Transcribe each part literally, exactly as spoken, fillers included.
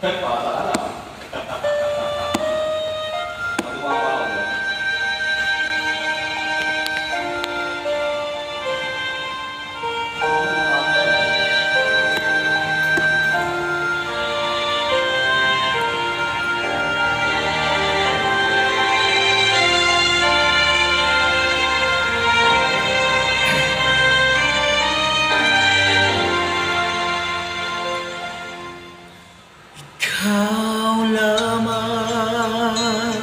Ikaw lamang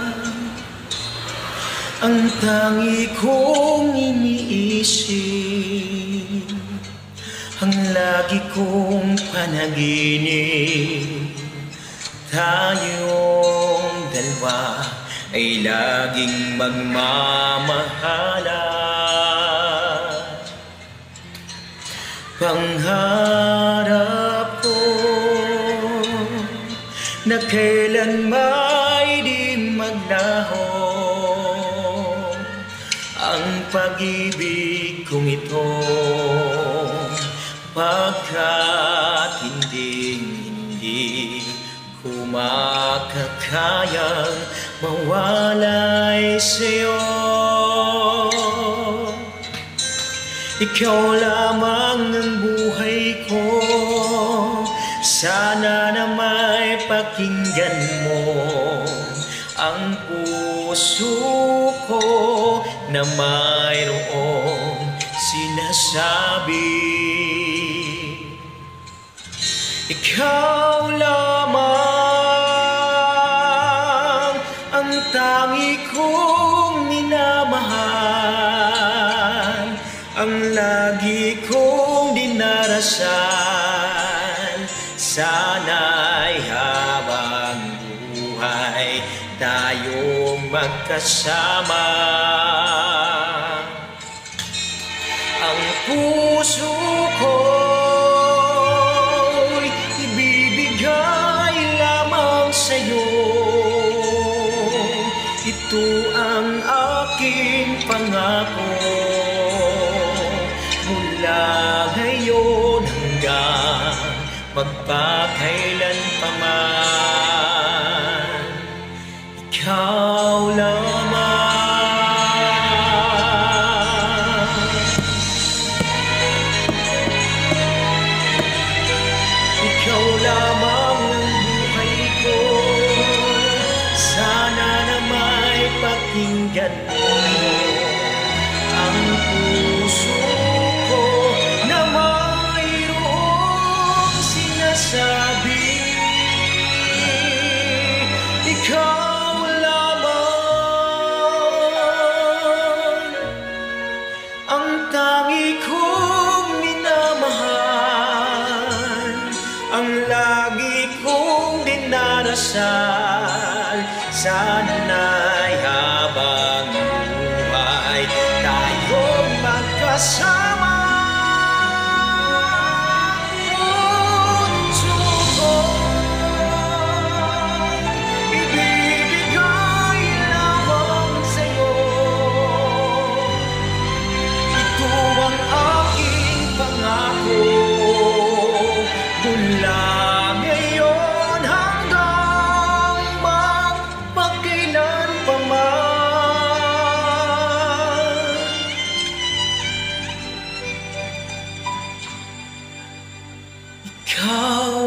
ang tangi kong iniisip, ang lagi kong panaginip. Tayong dalawa ay laging magmamahalan. Pangarap ko na kailan may di maglaho ang pag-ibig kong ito, pagkat hindi ko makakayang mawalay sa'yo. Ikaw lamang ang buhay ko, sana na may pakinggan mo ang puso ko na mayroong sinasabi. Ikaw lamang ang tangi kong minamahal, ang lagi kong dinarasal. Sana'y habang buhay tayong magkasama. Ang puso ko'y ibibigay lamang sa'yo. Ito ang aking pangako, mula ngayon hanggang magpakailan pa man. Ikaw lamang. Ikaw lamang ang buhay ko, sana na may pakinggan mo ang puso ko na mayroong sinasabi. Ikaw lamang ang tangi kong minamahal, ang lagi kong dinarasal. Sana'y habang buhay tayong magkasama. Puso ko'y ibibigay lamang sa'yo. Ito ang aking pangako, mula ngayon hanggang magpakailan pa man. Ikaw